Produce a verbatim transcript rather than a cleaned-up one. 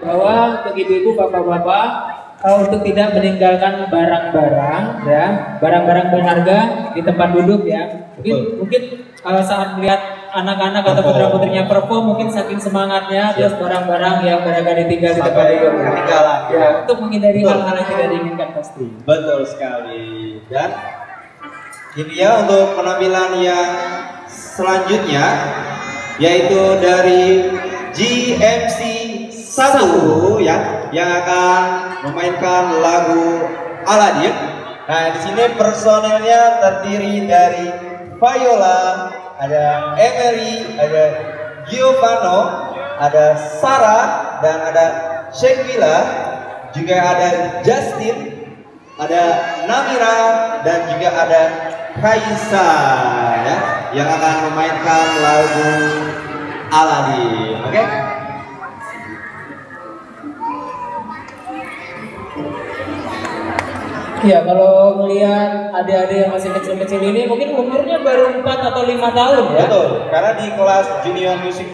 bawah untuk ibu-ibu, bapak-bapak uh, untuk tidak meninggalkan barang-barang ya, barang-barang berharga di tempat duduk ya. Mungkin Betul. mungkin uh, saat melihat anak-anak atau putra-putrinya perform mungkin saking semangatnya terus barang-barang yang berharga ditinggal di tempat duduk. Ketinggalan ya, ya, untuk menghindari hal-hal yang tidak diinginkan pasti. Betul sekali. Dan ini ya untuk penampilan yang selanjutnya yaitu dari G M C satu ya yang akan memainkan lagu Aladdin. Nah, di sini personelnya terdiri dari Viola, ada Emery, ada Giovanno, ada Sarah dan ada Shekila, juga ada Justin, ada Namira dan juga ada Kaisa ya yang akan memainkan lagu Aladdin. Oke? Okay? Ya, kalau melihat adik-adik yang masih kecil-kecil ini mungkin umurnya baru empat atau lima tahun ya. Betul, karena di kelas junior musik